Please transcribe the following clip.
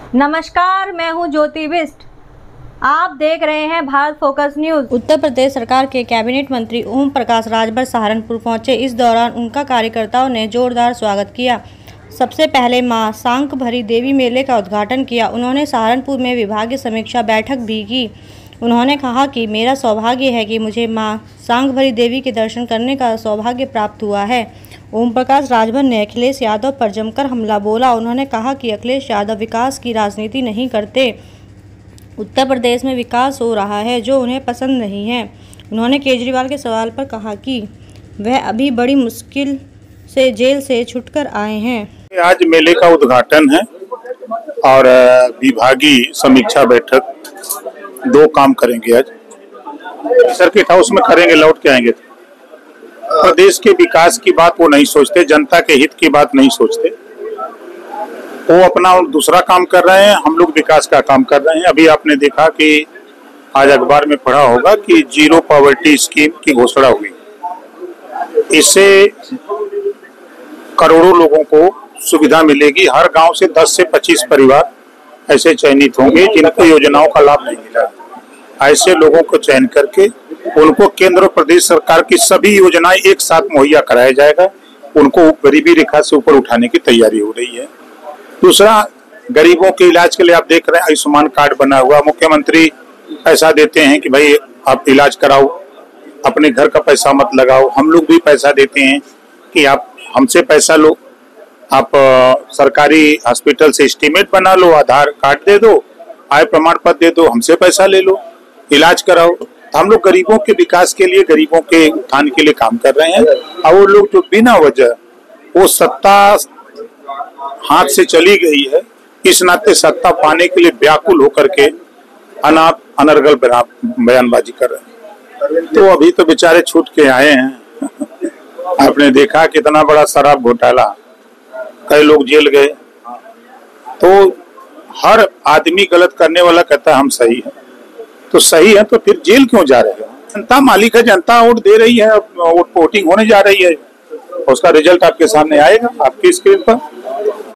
नमस्कार, मैं हूं ज्योति बिष्ट। आप देख रहे हैं भारत फोकस न्यूज। उत्तर प्रदेश सरकार के कैबिनेट मंत्री ओम प्रकाश राजभर सहारनपुर पहुंचे। इस दौरान उनका कार्यकर्ताओं ने जोरदार स्वागत किया। सबसे पहले मां शांकभरी देवी मेले का उद्घाटन किया। उन्होंने सहारनपुर में विभागीय समीक्षा बैठक भी की। उन्होंने कहा कि मेरा सौभाग्य है कि मुझे मां शांकभरी देवी के दर्शन करने का सौभाग्य प्राप्त हुआ है। ओम प्रकाश राजभर ने अखिलेश यादव पर जमकर हमला बोला। उन्होंने कहा कि अखिलेश यादव विकास की राजनीति नहीं करते। उत्तर प्रदेश में विकास हो रहा है जो उन्हें पसंद नहीं है। उन्होंने केजरीवाल के सवाल पर कहा कि वह अभी बड़ी मुश्किल से जेल से छूटकर आए हैं। आज मेले का उद्घाटन है और विभागीय समीक्षा बैठक, दो काम करेंगे। आज सर्किट हाउस में करेंगे, लौट के आएंगे। प्रदेश के विकास की बात वो नहीं सोचते, जनता के हित की बात नहीं सोचते। वो अपना दूसरा काम कर रहे हैं, हम लोग विकास का काम कर रहे हैं। अभी आपने देखा कि आज अखबार में पढ़ा होगा कि जीरो पॉवर्टी स्कीम की घोषणा हुई। इससे करोड़ों लोगों को सुविधा मिलेगी। हर गांव से 10 से 25 परिवार ऐसे चयनित होंगे जिनको योजनाओं का लाभ नहीं मिला। ऐसे लोगों को चयन करके उनको केंद्र और प्रदेश सरकार की सभी योजनाएं एक साथ मुहैया कराया जाएगा। उनको गरीबी रेखा से ऊपर उठाने की तैयारी हो रही है। दूसरा, गरीबों के इलाज के लिए आप देख रहे हैं आयुष्मान कार्ड बना हुआ। मुख्यमंत्री पैसा देते हैं कि भाई आप इलाज कराओ, अपने घर का पैसा मत लगाओ। हम लोग भी पैसा देते हैं कि आप हमसे पैसा लो, आप सरकारी हॉस्पिटल से एस्टीमेट बना लो, आधार कार्ड दे दो, आय प्रमाण पत्र दे दो, हमसे पैसा ले लो, इलाज कराओ। हम लोग गरीबों के विकास के लिए, गरीबों के उत्थान के लिए काम कर रहे हैं। और वो लोग जो बिना वजह वो सत्ता हाथ से चली गई है, इस नाते सत्ता पाने के लिए व्याकुल होकर के अनर्गल बयानबाजी कर रहे हैं। तो अभी तो बेचारे छूट के आए हैं। आपने देखा कितना बड़ा शराब घोटाला, कई लोग जेल गए। तो हर आदमी गलत करने वाला कहता है हम सही है, तो सही है तो फिर जेल क्यों जा रहे हो? जनता मालिक है, जनता वोट दे रही है, वोटिंग होने जा रही है, उसका रिजल्ट आपके सामने आएगा, आपकी स्क्रीन पर।